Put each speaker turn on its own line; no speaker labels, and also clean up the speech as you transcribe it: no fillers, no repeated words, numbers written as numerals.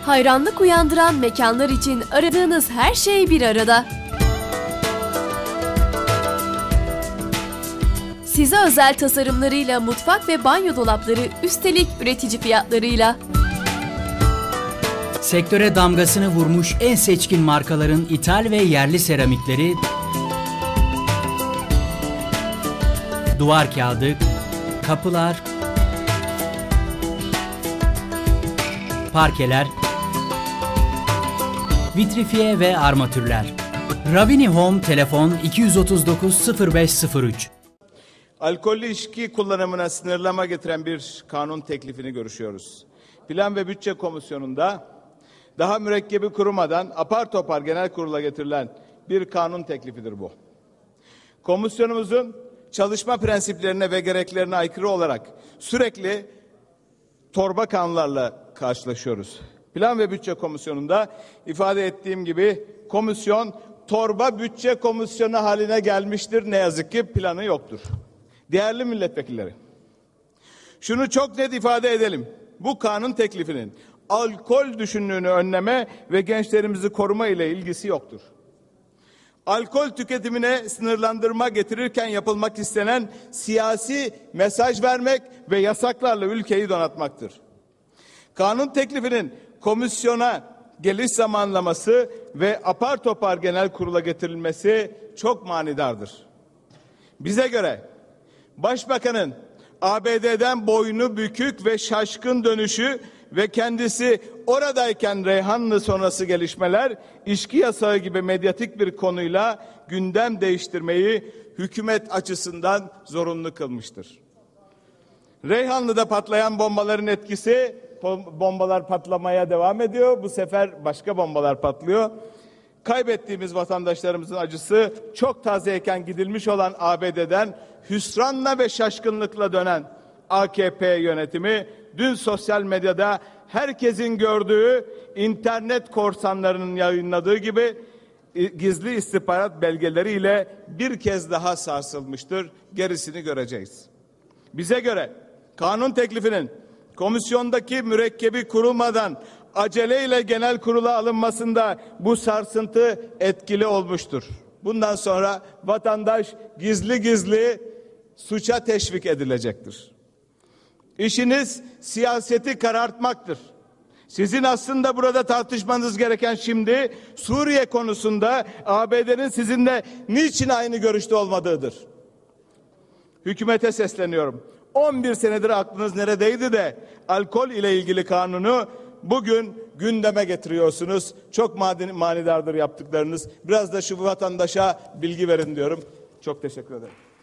Hayranlık uyandıran mekanlar için aradığınız her şey bir arada. Size özel tasarımlarıyla mutfak ve banyo dolapları, üstelik üretici fiyatlarıyla.
Sektöre damgasını vurmuş en seçkin markaların ithal ve yerli seramikleri, duvar kağıdı, kapılar, parkeler, vitrifiye ve armatürler. Ravini Home telefon 239 0503.
Alkollü içki kullanımına sınırlama getiren bir kanun teklifini görüşüyoruz. Plan ve Bütçe Komisyonu'nda daha mürekkebi kurumadan apar topar genel kurula getirilen bir kanun teklifidir bu. Komisyonumuzun çalışma prensiplerine ve gereklerine aykırı olarak sürekli torba kanunlarla karşılaşıyoruz. Plan ve Bütçe Komisyonu'nda ifade ettiğim gibi komisyon torba bütçe komisyonu haline gelmiştir. Ne yazık ki planı yoktur. Değerli milletvekilleri, şunu çok net ifade edelim. Bu kanun teklifinin alkol düşkünlüğünü önleme ve gençlerimizi koruma ile ilgisi yoktur. Alkol tüketimine sınırlandırma getirirken yapılmak istenen siyasi mesaj vermek ve yasaklarla ülkeyi donatmaktır. Kanun teklifinin komisyona geliş zamanlaması ve apar topar genel kurula getirilmesi çok manidardır. Bize göre Başbakanın ABD'den boynu bükük ve şaşkın dönüşü ve kendisi oradayken Reyhanlı sonrası gelişmeler içki yasağı gibi medyatik bir konuyla gündem değiştirmeyi hükümet açısından zorunlu kılmıştır. Reyhanlı'da patlayan bombaların etkisi, bombalar patlamaya devam ediyor. Bu sefer başka bombalar patlıyor. Kaybettiğimiz vatandaşlarımızın acısı çok tazeyken gidilmiş olan ABD'den hüsranla ve şaşkınlıkla dönen AKP yönetimi dün sosyal medyada herkesin gördüğü internet korsanlarının yayınladığı gibi gizli istihbarat belgeleriyle bir kez daha sarsılmıştır. Gerisini göreceğiz. Bize göre kanun teklifinin komisyondaki mürekkebi kurulmadan aceleyle genel kurula alınmasında bu sarsıntı etkili olmuştur. Bundan sonra vatandaş gizli gizli suça teşvik edilecektir. İşiniz siyaseti karartmaktır. Sizin aslında burada tartışmanız gereken şimdi Suriye konusunda ABD'nin sizinle niçin aynı görüşte olmadığıdır. Hükümete sesleniyorum. 11 senedir aklınız neredeydi de alkol ile ilgili kanunu bugün gündeme getiriyorsunuz. Çok manidardır yaptıklarınız. Biraz da şu vatandaşa bilgi verin diyorum. Çok teşekkür ederim.